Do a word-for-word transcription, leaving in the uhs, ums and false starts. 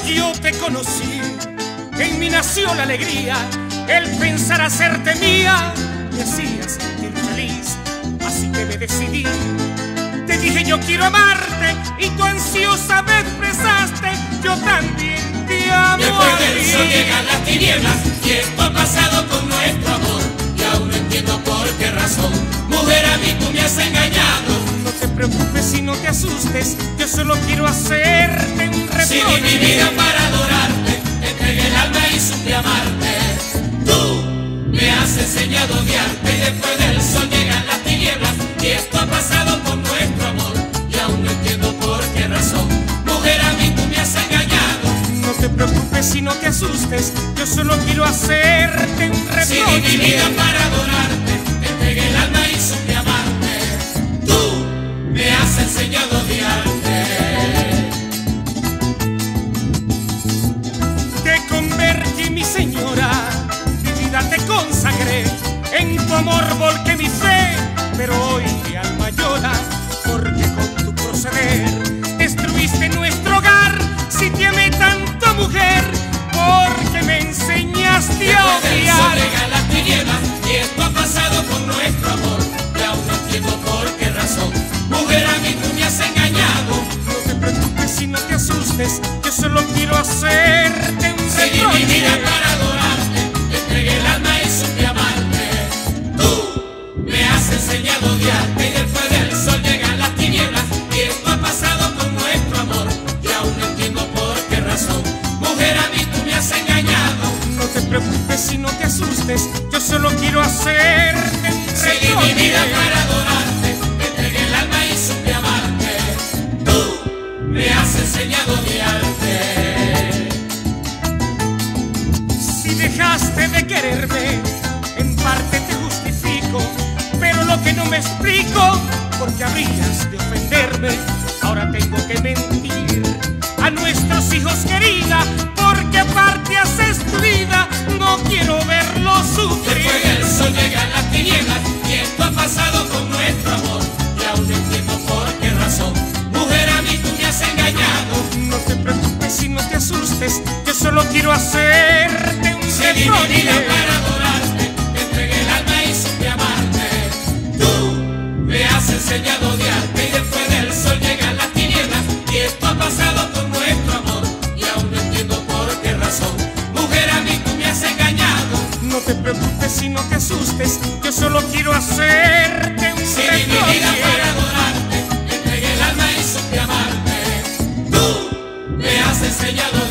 yo te conocí, en mí nació la alegría, el pensar hacerte mía me hacía sentir feliz, así que me decidí. Te dije yo quiero amarte y tú ansiosa me expresaste, yo también te amo. Después del sol llegan las tinieblas y esto ha pasado con nuestro amor y aún no entiendo por qué razón, mujer, a mí tú me has engañado. No te preocupes y no te asustes, yo solo quiero hacerte un reproche. Si di mi vida para adorarte, entregué el alma y supe amarte. Tú me has enseñado a odiarte y después del sol llegan las tinieblas y esto ha pasado con nuestro amor y aún no entiendo por qué razón, mujer, a mí tú me has engañado. No te preocupes y no te asustes, yo solo quiero hacerte un reproche. Si di mi vida para adorarte, entregué el alma y supe amarte. Tú me has enseñado a odiarte. Te convertí, mi señora, mi vida te consagré, en tu amor volqué mi fe, pero hoy mi alma llora, porque con tu proceder destruiste nuestro hogar. Si te amé tanto, mujer, porque me enseñaste a Después del sol odiar. llegan las tinieblas y esto ha pasado con nuestro amor y aún no entiendo por qué razón, mujer, a mí tú me has engañado. No te preocupes y no te asustes, yo solo quiero hacerte un Si di mi vida reproche. para adorarte, te entregué el alma y supe amarte. Tú me has enseñado a odiarte y después del sol llegan las tinieblas y esto ha pasado con nuestro amor y aún no entiendo por qué razón, mujer, a mí tú me has engañado. No te preocupes y no te asustes, yo solo quiero hacerte un Si di mi vida reproche. para adorarte, te entregué el alma y supe amarte. Tú me has enseñado a odiarte. Si dejaste de quererme, en parte te justifico, pero lo que no me explico, porque habrías de ofenderme. Ahora tengo que mentir a nuestros hijos, querida, porque aparte haces tu vida, no quiero verlos sufrir. Después del sol llegan las tinieblas y esto ha pasado con nuestro amor y aún no entiendo por qué razón, mujer, a mí tú me has engañado. No te preocupes y no te asustes, yo solo quiero hacerte un Si di mi vida reproche. para adorarte, te entregué el alma y supe amarte. Tú me has enseñado a odiarte y después del sol llegan las tinieblas y esto ha pasado con nuestro amor y aún no entiendo por qué razón, mujer, a mí tú me has engañado. No te preocupes y no te asustes, yo solo quiero hacerte un Si di mi vida para reproche. adorarte, te entregué el alma y supe amarte. Tú me has enseñado a